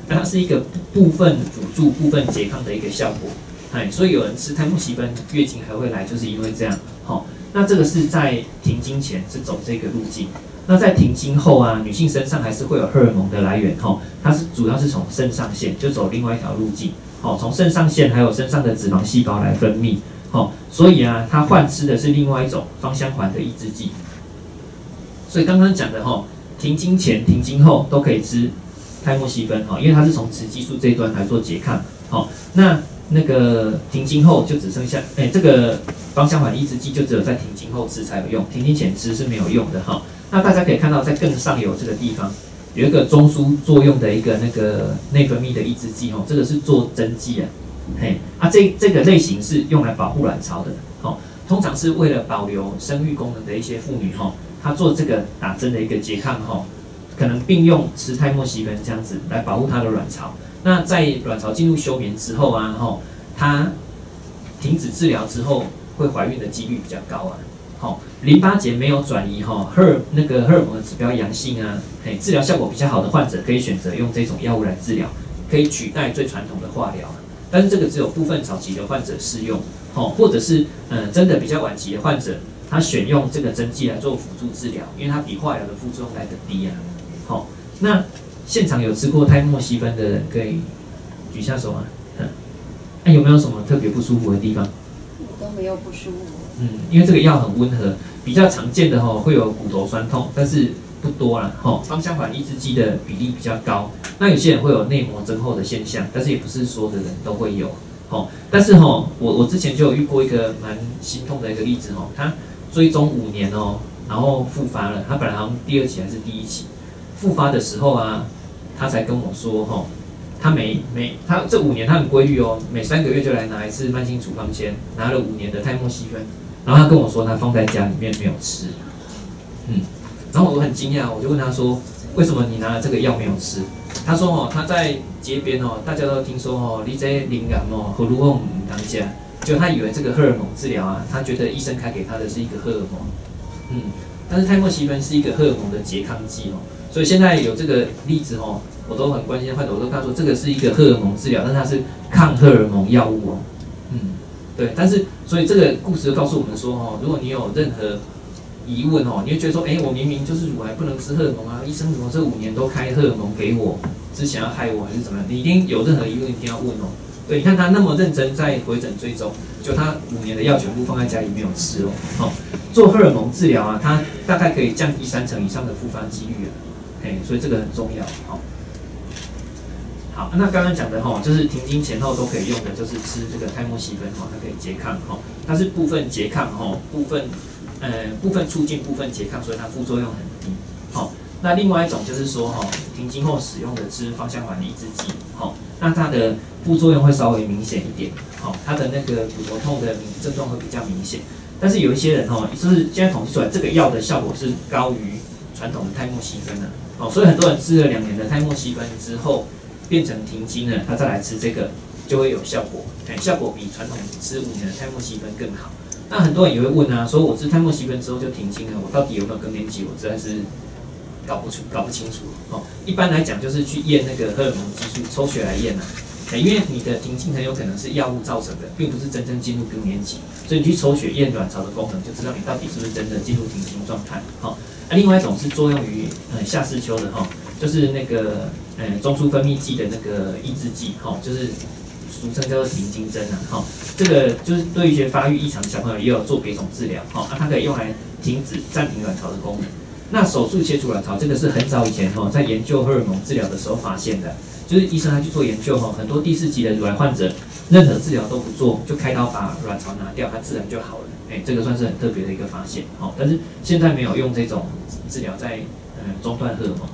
它是一个部分辅助、部分拮抗的一个效果。哎，所以有人吃泰莫西芬，月经还会来，就是因为这样。好、哦，那这个是在停经前是走这个路径。那在停经后啊，女性身上还是会有荷尔蒙的来源，哈、哦，它是主要是从肾上腺，就走另外一条路径，好、哦，从肾上腺还有身上的脂肪细胞来分泌，好、哦，所以啊，它换吃的是另外一种芳香环的抑制剂。所以刚刚讲的哈、哦，停经前、停经后都可以吃泰莫西芬，哈、哦，因为它是从雌激素这一端来做拮抗，好、哦，那那个停经后就只剩下，哎，这个芳香环抑制剂就只有在停经后吃才有用，停经前吃是没有用的哈。哦，那大家可以看到，在更上游这个地方有一个中枢作用的一个那个内分泌的抑制剂，哦，这个是做针剂啊，嘿，啊这这个类型是用来保护卵巢的，哦，通常是为了保留生育功能的一些妇女，哈，她做这个打针的一个拮抗，哈，可能并用吃泰莫西芬这样子来保护她的卵巢。那在卵巢进入休眠之后啊，哈，她停止治疗之后，会怀孕的几率比较高啊。好、哦，淋巴结没有转移哈，荷尔那个荷尔蒙的指标阳性啊，嘿，治疗效果比较好的患者可以选择用这种药物来治疗，可以取代最传统的化疗。但是这个只有部分早期的患者适用，哦，或者是呃真的比较晚期的患者，他选用这个针剂来做辅助治疗，因为它比化疗的副作用来得低啊。好、哦，那现场有吃过泰莫西芬的人可以举下手啊。嗯，那、啊、有没有什么特别不舒服的地方？ 我都没有不舒服。 嗯，因为这个药很温和，比较常见的哈、哦、会有骨头酸痛，但是不多啦。哈、哦，芳香环抑制剂的比例比较高。那有些人会有内膜增厚的现象，但是也不是所有的人都会有。哦，但是哈、哦，我我之前就有遇过一个蛮心痛的一个例子哦，他追踪五年哦，然后复发了。他本来好像第二期还是第一期，复发的时候啊，他才跟我说哈、哦。他每每他这五年他很规律哦，每三个月就来拿一次慢性处方签，拿了五年的泰莫西芬，然后他跟我说他放在家里面没有吃，嗯，然后我很惊讶，我就问他说为什么你拿了这个药没有吃？他说哦他在街边哦，大家都听说哦你这灵感哦荷尔蒙唔当家，就他以为这个荷尔蒙治疗啊，他觉得医生开给他的是一个荷尔蒙，嗯，但是泰莫西芬是一个荷尔蒙的拮抗剂哦，所以现在有这个例子哦。我都很关心患者，我都跟他说，这个是一个荷尔蒙治疗，但是它是抗荷尔蒙药物哦。嗯，对，但是所以这个故事就告诉我们说，哦，如果你有任何疑问哦，你会觉得说，哎，我明明就是乳癌不能吃荷尔蒙啊，医生怎么这五年都开荷尔蒙给我，是想要害我还是怎么样？你一定有任何疑问，一定要问哦。对，你看他那么认真在回诊追踪，就他五年的药全部放在家里没有吃哦。哦，做荷尔蒙治疗啊，它大概可以降低三成以上的复发几率啊。哎，所以这个很重要，好、哦。好，那刚刚讲的哈，就是停经前后都可以用的，就是吃这个泰莫西芬哈，它可以拮抗哈，它是部分拮抗哈，部分呃部分促进，部分拮抗，所以它副作用很低。好，那另外一种就是说哈，停经后使用的吃芳香环抑制剂，好，那它的副作用会稍微明显一点，好，它的那个骨头痛的症状会比较明显。但是有一些人哈，就是现在统计出来，这个药的效果是高于传统的泰莫西芬的，哦，所以很多人吃了两年的泰莫西芬之后。变成停经了，他再来吃这个就会有效果，哎，效果比传统吃五年的泰莫西芬更好。那很多人也会问啊，说我吃泰莫西芬之后就停经了，我到底有没有更年期？我实在是搞不出、搞不清楚哦。一般来讲，就是去验那个荷尔蒙激素，抽血来验啊，哎，因为你的停经很有可能是药物造成的，并不是真正进入更年期，所以你去抽血验卵巢的功能，就知道你到底是不是真的进入停经状态。好、哦，那、啊、另外一种是作用于呃下视丘的哈。哦就是那个呃中枢分泌剂的那个抑制剂，哈、哦，就是俗称叫做停经针啊，哈、哦，这个就是对于一些发育异常的小朋友也有做别种治疗，哈、哦，啊，它可以用来停止暂停卵巢的功能。那手术切除卵巢这个是很早以前哈、哦，在研究荷尔蒙治疗的时候发现的，就是医生他去做研究哈，很多第四期的乳癌患者任何治疗都不做，就开刀把卵巢拿掉，它自然就好了，哎，这个算是很特别的一个发现，好、哦，但是现在没有用这种治疗在呃中断荷尔蒙。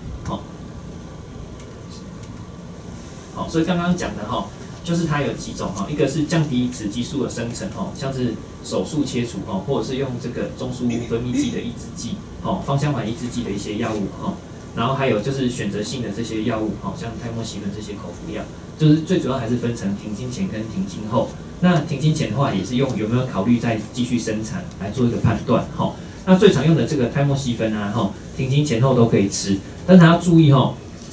好，所以刚刚讲的哈，就是它有几种哈，一个是降低雌激素的生成哈，像是手术切除哈，或者是用这个中枢分泌剂的抑制剂，哈，芳香环抑制剂的一些药物哈，然后还有就是选择性的这些药物哈，像泰莫西芬这些口服药，就是最主要还是分成停经前跟停经后。那停经前的话，也是用有没有考虑再继续生产来做一个判断哈。那最常用的这个泰莫西芬啊哈，停经前后都可以吃，但是还要注意哈。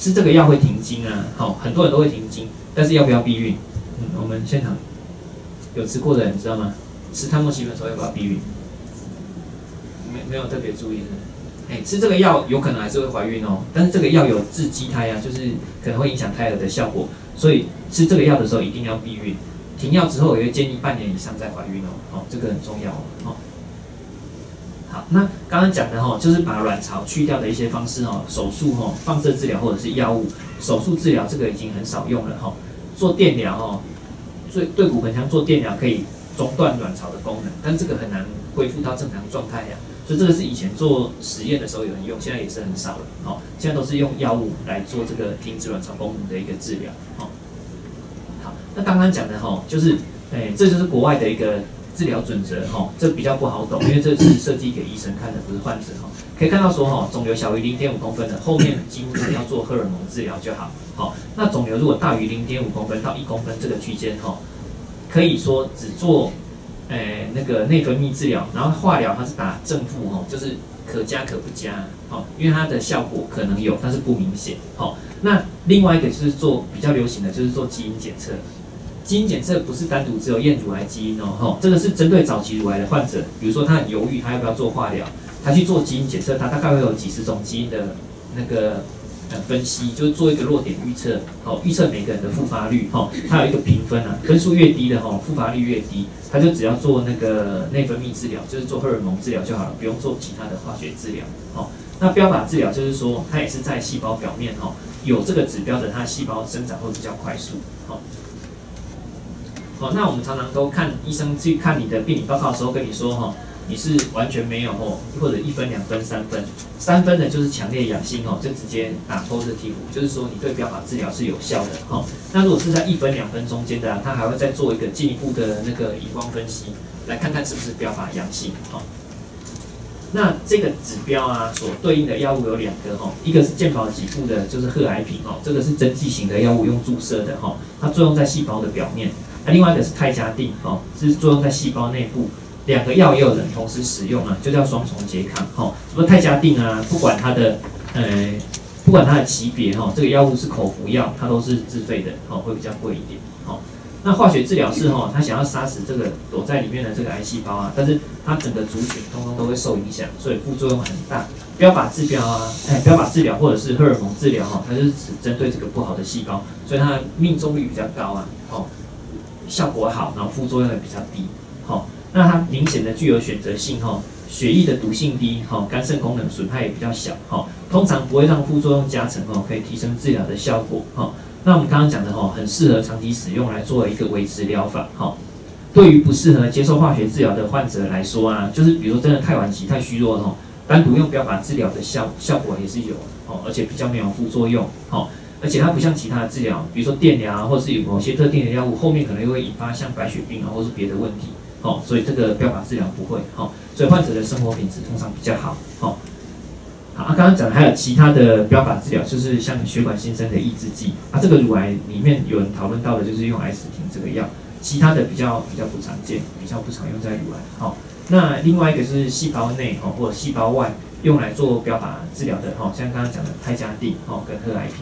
吃这个药会停经啊，好、哦，很多人都会停经，但是要不要避孕？嗯，我们现场有吃过的人知道吗？吃泰莫西芬的时候要不要避孕？没没有特别注意是不是？哎，吃这个药有可能还是会怀孕哦，但是这个药有致畸胎啊，就是可能会影响胎儿的效果，所以吃这个药的时候一定要避孕。停药之后也会建议半年以上再怀孕哦，哦，这个很重要哦。好，那刚刚讲的哈、哦，就是把卵巢去掉的一些方式哦，手术哦，放射治疗或者是药物。手术治疗这个已经很少用了哈、哦，做电疗哦，对对骨盆腔做电疗可以中断卵巢的功能，但这个很难恢复到正常状态呀。所以这个是以前做实验的时候有人用，现在也是很少了。哦，现在都是用药物来做这个停止卵巢功能的一个治疗。哦，好，那刚刚讲的哈、哦，就是，哎，这就是国外的一个治疗准则哈、哦，这比较不好懂，因为这是设计给医生看的，不是患者哈、哦。可以看到说哈、哦，肿瘤小于零点五公分的，后面几乎只要做荷尔蒙治疗就好。好、哦，那肿瘤如果大于零点五公分到一公分这个区间哈、哦，可以说只做。诶，那个内分泌治疗，然后化疗它是打正负哦，就是可加可不加哦，因为它的效果可能有，但是不明显哦。那另外一个就是做比较流行的就是做基因检测，基因检测不是单独只有验乳癌基因哦，吼，这个是针对早期乳癌的患者，比如说他很犹豫，他要不要做化疗，他去做基因检测，他大概会有几十种基因的那个。呃，分析就是做一个弱点预测，好、哦，预测每个人的复发率，哈、哦，它有一个评分啊，分数越低的哈、哦，复发率越低，他就只要做那个内分泌治疗，就是做荷尔蒙治疗就好了，不用做其他的化学治疗，哦，那标靶治疗就是说，它也是在细胞表面，哈、哦，有这个指标的，它的细胞生长会比较快速，哦，哦，那我们常常都看医生去看你的病理报告的时候跟你说，哈、哦。你是完全没有哦，或者一分、两分、三分，三分的就是强烈阳性哦，就直接打 positive， 就是说你对标靶治疗是有效的哈、哦。那如果是在一分、两分中间的、啊，他还会再做一个进一步的那个荧光分析，来看看是不是标靶阳性哈、哦。那这个指标啊，所对应的药物有两个哈、哦，一个是健保给付的，就是贺癌平哦，这个是针剂型的药物，用注射的哈、哦，它作用在细胞的表面。那另外一个是泰嘉定哦，是作用在细胞内部。两个药也有人同时使用啊，就叫双重拮抗。哈、哦，什么泰嘉定啊，不管它的呃，不管它的级别哈、哦，这个药物是口服药，它都是自费的，哦，会比较贵一点。哦，那化学治疗是哈、哦，它想要杀死这个躲在里面的这个癌细胞啊，但是它整个族群通通都会受影响，所以副作用很大。标靶治疗啊，哎，标靶治疗或者是荷尔蒙治疗哈、哦，它就是只针对这个不好的细胞，所以它的命中率比较高啊，哦，效果好，然后副作用也比较低，哦。那它明显的具有选择性哈，血液的毒性低哈，肝肾功能损害也比较小哈，通常不会让副作用加成哦，可以提升治疗的效果哈。那我们刚刚讲的哈，很适合长期使用来作为一个维持疗法哈。对于不适合接受化学治疗的患者来说啊，就是比如说真的太晚期、太虚弱了哈，单独用标靶治疗的效效果也是有哦，而且比较没有副作用哦。而且它不像其他的治疗，比如说电疗啊，或者是有某些特定的药物，后面可能又会引发像白血病啊，或是别的问题。哦，所以这个标靶治疗不会，哦，所以患者的生活品质通常比较好，哦，好，啊，刚刚讲的还有其他的标靶治疗，就是像血管新生的抑制剂，啊，这个乳癌里面有人讨论到的就是用艾司汀这个药，其他的比较比较不常见，比较不常用在乳癌，哦，那另外一个是细胞内，哦，或者细胞外用来做标靶治疗的，哦，像刚刚讲的泰嘉定，哦，跟贺癌平，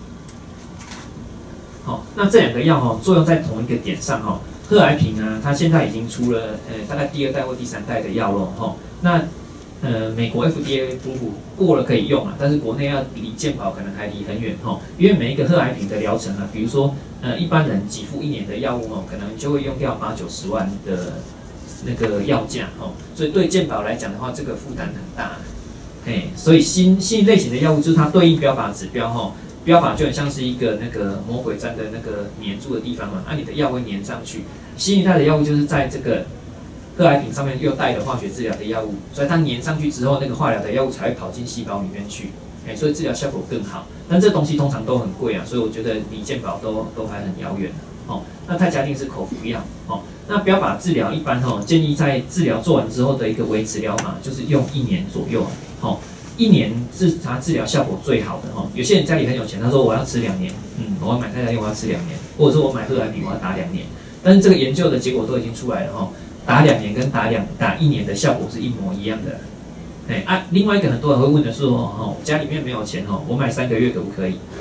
好，那这两个药，哦，作用在同一个点上，哦。贺癌平啊，它现在已经出了呃大概第二代或第三代的药了哈。那呃美国 F D A 普普过了可以用啊，但是国内要离健保可能还离很远哈。因为每一个贺癌平的疗程啊，比如说呃一般人给付一年的药物哦，可能就会用掉八九十万的那个药价哦，所以对健保来讲的话，这个负担很大。哎，所以新新类型的药物就是它对应标靶指标哈。标靶就很像是一个那个魔鬼毡的那个粘住的地方嘛，啊，你的药会粘上去。新一代的药物就是在这个贺癌平上面又带了化学治疗的药物，所以它粘上去之后，那个化疗的药物才会跑进细胞里面去，哎，所以治疗效果更好。但这东西通常都很贵啊，所以我觉得离健保都都还很遥远哦。那泰嘉定是口服药哦，那标靶治疗一般哦，建议在治疗做完之后的一个维持疗法就是用一年左右哦。一年是它治疗效果最好的哈。有些人家里很有钱，他说我要吃两年，嗯，我要买泰嘉定我要吃两年，或者说我买贺癌平我要打两年。但是这个研究的结果都已经出来了哈，打两年跟打两打一年的效果是一模一样的。哎啊，另外一个很多人会问的是说，哦，家里面没有钱哦，我买三个月可不可以？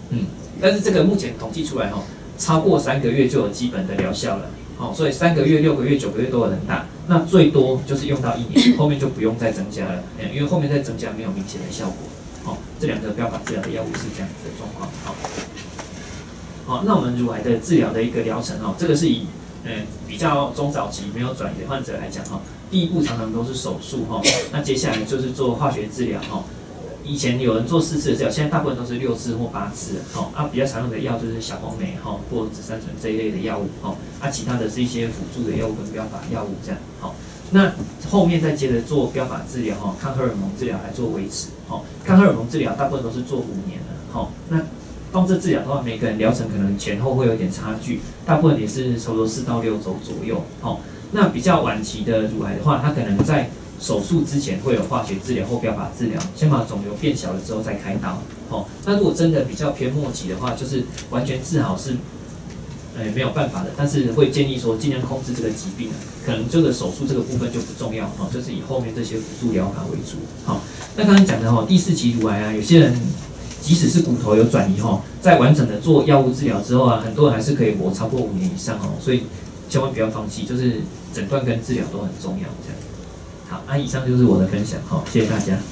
嗯，但是这个目前统计出来哦，超过三个月就有基本的疗效了。哦，所以三个月、六个月、九个月都有很大，那最多就是用到一年，后面就不用再增加了，因为后面再增加没有明显的效果。哦，这两个标靶治疗的药物是这样子的状况。好、哦，好，那我们乳癌的治疗的一个疗程哦，这个是以呃比较中早期没有转移的患者来讲哈，第一步常常都是手术哈，那接下来就是做化学治疗哈。以前有人做四次的治疗，现在大部分都是六次或八次。好、哦，啊，比较常用的药就是小红莓哈、哦，或紫杉醇这一类的药物。哦，啊，其他的是一些辅助的药物跟标靶药物这样。好、哦，那后面再接着做标靶治疗哈、哦，抗荷尔蒙治疗来做维持。哦，抗荷尔蒙治疗大部分都是做五年的。好、哦，那放射治疗的话，每个人疗程可能前后会有点差距，大部分也是差不多四到六周左右。好、哦，那比较晚期的乳癌的话，它可能在手术之前会有化学治疗或标靶治疗，先把肿瘤变小了之后再开刀。哦，那如果真的比较偏末期的话，就是完全治好是，呃没有办法的，但是会建议说尽量控制这个疾病，可能这个手术这个部分就不重要，哦，就是以后面这些辅助疗法为主。好、哦，那刚才讲的哦，第四期乳癌啊，有些人即使是骨头有转移哈，在完整的做药物治疗之后啊，很多人还是可以活超过五年以上哦，所以千万不要放弃，就是诊断跟治疗都很重要，这样。好，那、啊、以上就是我的分享，好，谢谢大家。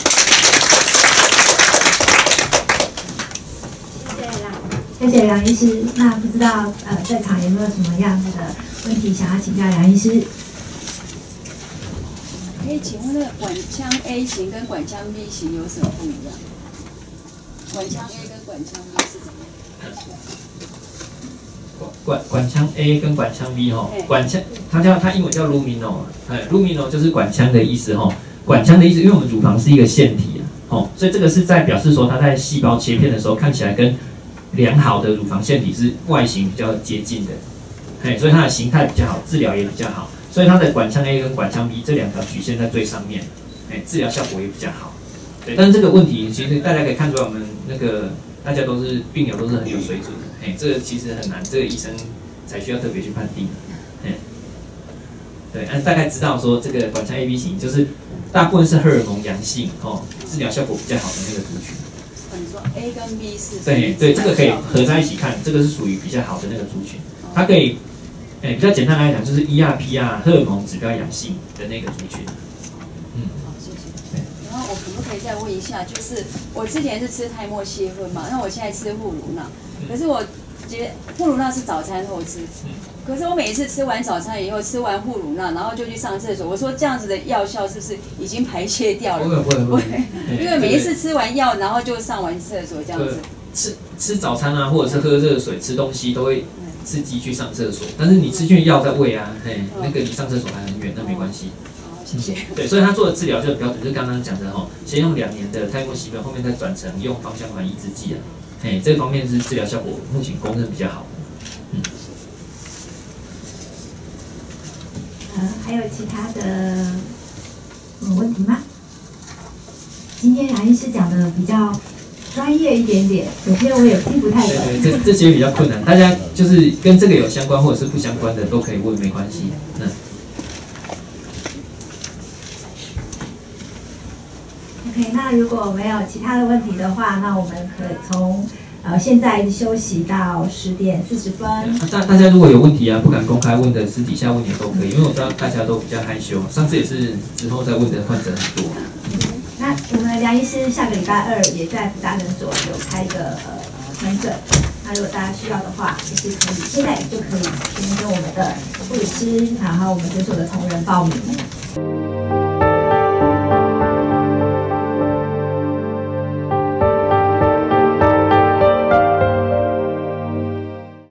谢谢梁，谢谢梁医师。那不知道呃，在场有没有什么样子的问题想要请教梁医师？ 可以请问那个管腔 A 型跟管腔 B 型有什么不一样？管腔 A 跟管腔 B 是怎么样？ 管管腔 A 跟管腔 B 哈，管腔它叫它英文叫 lumino， 哎 lumino 就是管腔的意思哈。管腔的意思，因为我们乳房是一个腺体啊，哦，所以这个是在表示说它在细胞切片的时候看起来跟良好的乳房腺体是外形比较接近的，哎，所以它的形态比较好，治疗也比较好。所以它的管腔 A 跟管腔 B 这两条曲线在最上面，哎，治疗效果也比较好。对，但是这个问题其实大家可以看出来，我们那个大家都是病友都是很有水准的。哎，这个其实很难，这个医生才需要特别去判定。哎，对，按大概知道说这个管腔 A B 型就是大部分是荷尔蒙阳性哦，治疗效果比较好的那个族群。 哦，你说 A 跟 B 是？ 对对，这个可以合在一起看，这个是属于比较好的那个族群。它可以，哎，比较简单来讲就是 E R P 啊，荷尔蒙指标阳性的那个族群。 嗯，好，谢谢。然后我可不可以再问一下，就是我之前是吃泰莫西芬嘛，那我现在吃护乳钠，可是我觉得护乳钠是早餐后吃，可是我每一次吃完早餐以后，吃完护乳钠，然后就去上厕所，我说这样子的药效是不是已经排泄掉了？ 不会不会不会， 因为每一次吃完药，然后就上完厕所这样子。 吃吃早餐啊，或者是喝热水、吃东西都会刺激去上厕所，但是你吃进药在胃啊，嘿，那个离上厕所还很远，那没关系。 谢谢。 对，所以他做的治疗就很标准，就是刚刚讲的哈，先用两年的泰莫西芬，后面再转成用芳香环抑制剂啊，嘿，这方面是治疗效果目前公认比较好的。嗯。 呃，还有其他的有问题吗？今天梁医师讲的比较专业一点点，有些我也听不太懂。 对对，这这些比较困难，大家就是跟这个有相关或者是不相关的都可以问，没关系。嗯。 OK， 那如果没有其他的问题的话，那我们可以从呃现在休息到十点四十分。 大大家如果有问题啊，不敢公开问的，私底下问也都可以，因为我知道大家都比较害羞。上次也是之后再问的患者很多。 那我们的梁医师下个礼拜二也在福大诊所有开一个呃门诊，那如果大家需要的话，就是可以现在就可以先跟我们的护理师，然后我们诊所的同仁报名。